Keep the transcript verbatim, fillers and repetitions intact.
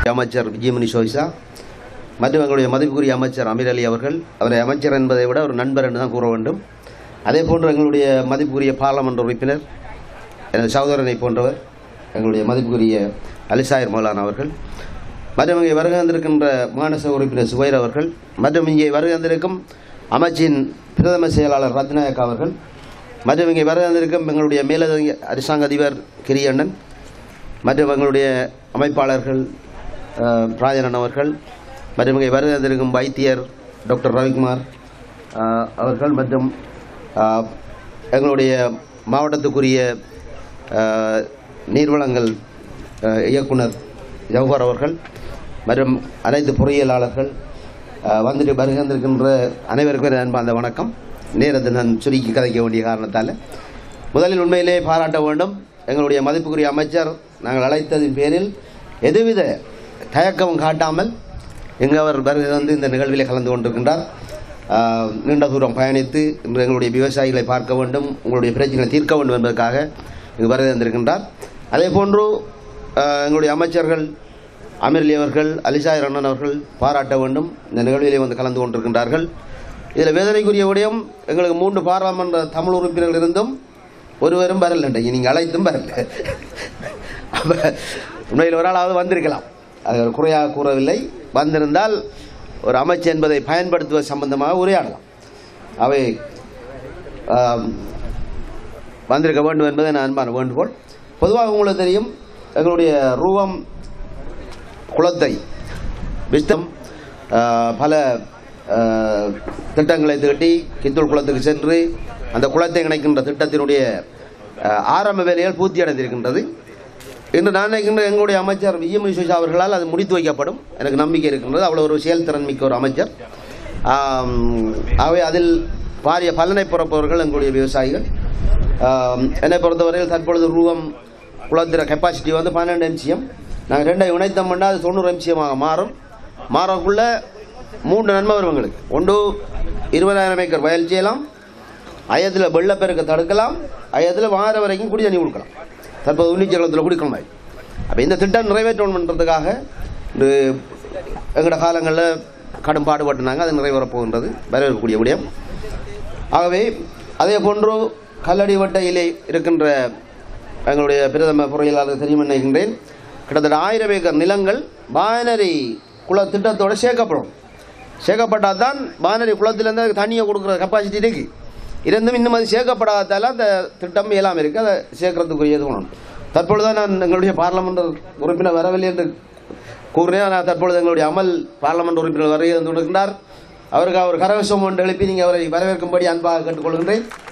அமைச்சர் விஜயமணி சோய்சா மற்றும் எங்களுடைய மதிப்புக்குரிய அமைச்சர் அமீர் அலி அவர்கள், அவரை அமைச்சர் என்பதை விட ஒரு நண்பர் என்று தான் கூற வேண்டும். அதே போன்று எங்களுடைய மதிப்புக்குரிய பார்லமெண்ட் உறுப்பினர் எனது சகோதரனை போன்றவர் எங்களுடைய மதிப்புக்குரிய அலிசாயர் மௌலான் அவர்கள், மற்றும் இங்கே வருகை வந்திருக்கின்ற மாநச உறுப்பினர் சுவைர் அவர்கள், மற்றும் இங்கே வருகை வந்திருக்கும் அமைச்சின் பிரதம செயலாளர் ரத்நாயக் அவர்கள், மற்றும் இங்கே வருகை வந்திருக்கும் எங்களுடைய மேலதிக அரசாங்க அதிபர் கிரியண்ணன், மற்றும் எங்களுடைய அமைப்பாளர்கள் ராஜனன் அவர்கள், மற்றும் இங்கே வருகை வந்திருக்கும் வைத்தியர் டாக்டர் ரவிக்குமார் அவர்கள், மற்றும் எங்களுடைய மாவட்டத்துக்குரிய நீர்வளங்கள் இயக்குனர் ஜவஹர் அவர்கள், மற்றும் அனைத்து பொறியியலாளர்கள் வந்துட்டு வருகை வந்திருக்கின்ற அனைவருக்கும் அன்பார்ந்த வணக்கம். நேரத்தை நான் சுருக்கி கதைக்க வேண்டிய காரணத்தால் முதலில் உண்மையிலே பாராட்ட வேண்டும். எங்களுடைய மதிப்புக்குரிய அமைச்சர் நாங்கள் அழைத்ததின் பேரில் எதுவித தயக்கமும் காட்டாமல் எங்கள் அவர் வருகை வந்து இந்த நிகழ்வில் கலந்து கொண்டிருக்கின்றார். நீண்ட தூரம் பயணித்து இன்று எங்களுடைய விவசாயிகளை பார்க்க வேண்டும், உங்களுடைய பிரச்சனைகளை தீர்க்க வேண்டும் என்பதற்காக இங்கு வருகை வந்திருக்கின்றார். அதே போன்று எங்களுடைய அமைச்சர்கள் அமீர் அலி அவர்கள், அலிசாயர் அண்ணன் அவர்கள் பாராட்ட வேண்டும். இந்த நிகழ்விலே வந்து கலந்து கொண்டிருக்கின்றார்கள். இதில் வேதனைக்குரிய விடயம், எங்களுக்கு மூன்று பாராளுமன்ற தமிழ் உறுப்பினர்கள் இருந்தும் ஒருவரும் வரல. நீங்கள் அழைத்தும் வரல. அப்போ உண்மையில் ஒரு ஆளாவது வந்திருக்கலாம், அது குறையாக கூறவில்லை. வந்திருந்தால் ஒரு அமைச்சு என்பதை பயன்படுத்துவது சம்பந்தமாக உரையாடலாம். அவை வந்திருக்க வேண்டும் என்பதை நான் அன்பான வேண்டுகோள். பொதுவாக உங்களுக்கு தெரியும், எங்களுடைய ரூபம் குளத்தை விஸ்தம் பல திட்டங்களை தீட்டி கித்தூர் குளத்துக்கு சென்று அந்த குளத்தை இணைக்கின்ற திட்டத்தினுடைய ஆரம்ப வேலைகள் பூர்த்தி அடைந்திருக்கின்றது. இன்று நான் நினைக்கின்ற எங்களுடைய அமைச்சர் விஜயமணி சோய்சா அவர்களால் அது முடித்து வைக்கப்படும் எனக்கு நம்பிக்கை இருக்கின்றது. அவ்வளோ ஒரு செயல்திறன் மிக்க ஒரு அமைச்சர். ஆகவே அதில் பாரிய பலனை பிறப்பவர்கள் எங்களுடைய விவசாயிகள். என்னை பொறுத்தவரையில் தற்பொழுது ரூபம் குளத்திற கெப்பாசிட்டி வந்து பன்னெண்டு எம்சிஎம். நாங்கள் ரெண்டை இணைத்தோம்னா அது தொண்ணூறு எம்சிஎமாக மாறும். மாறக்குள்ள மூன்று நன்மை வரும் எங்களுக்கு. ஒன்று, இருபதாயிரம் ஏக்கர் வயல் செய்யலாம், ஐயத்தில் வெள்ளப்பெருக்க தடுக்கலாம், ஐயத்தில் வார வரைக்கும் குடி தண்ணி கொடுக்கலாம். தற்போது உன்னிச்சலத்தில் குடிக்கணும். அப்போ இந்த திட்டம் நிறைவேற்றணும் பண்ணுறதுக்காக இந்த எங்களோட காலங்களில் கடும் பாடுபட்டுனாங்க. அது நிறைவேறப் போகின்றது, வரவேற்கக்கூடிய விடயம். ஆகவே அதே போன்று கல்லடி வட்டையிலே இருக்கின்ற எங்களுடைய பிரதம பொறியியலாளர் தெரியும் நினைக்கின்றேன், கிட்டத்தட்ட ஆயிரம் ஏக்கர் நிலங்கள் பானரி குள திட்டத்தோடு சேர்க்கப்படும். சேர்க்கப்பட்டால் தான் பானரி குளத்திலேருந்து தண்ணியை கொடுக்குற கெப்பாசிட்டி இருக்குது. இருந்தும் இன்னும் அது சேர்க்கப்படாதால அந்த திட்டம் இயலாமல் இருக்குது. அதை சேர்க்கறதுக்குரியது ஒன்று. தற்பொழுது நான் எங்களுடைய பார்லமெண்ட் உறுப்பினர் வரவில்லை என்று கூறினேன். ஆனால் தற்பொழுது எங்களுடைய அமல் பார்லமெண்ட் உறுப்பினர் வருகை வந்து கொண்டிருக்கிறார். அவருக்கு அவர் கரகசம் ஒன்று எழுப்பி நீங்கள் அவரை வரவேற்கும்படி அன்பாக கேட்டுக்கொள்கின்றேன்.